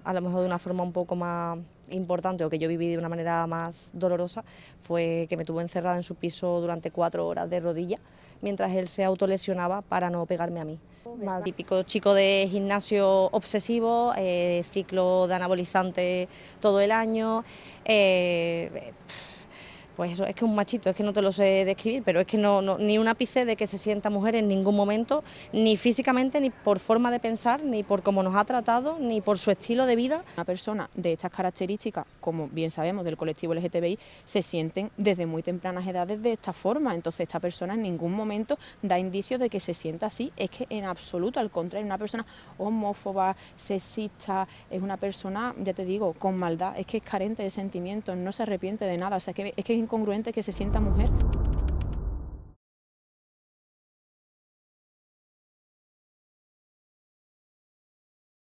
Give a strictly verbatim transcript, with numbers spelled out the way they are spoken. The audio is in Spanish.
a lo mejor de una forma un poco más importante o que yo viví de una manera más dolorosa fue que me tuvo encerrada en su piso durante cuatro horas de rodillas mientras él se autolesionaba para no pegarme a mí. Mal, típico chico de gimnasio obsesivo, eh, ciclo de anabolizante todo el año, eh, pues eso, es que un machito, es que no te lo sé describir, pero es que no, no, ni un ápice de que se sienta mujer en ningún momento, ni físicamente, ni por forma de pensar, ni por cómo nos ha tratado, ni por su estilo de vida. Una persona de estas características, como bien sabemos del colectivo L G T B I, se sienten desde muy tempranas edades de esta forma, entonces esta persona en ningún momento da indicios de que se sienta así, es que en absoluto, al contrario, una persona homófoba, sexista, es una persona, ya te digo, con maldad, es que es carente de sentimientos, no se arrepiente de nada, o sea, que es que es incongruente que se sienta mujer.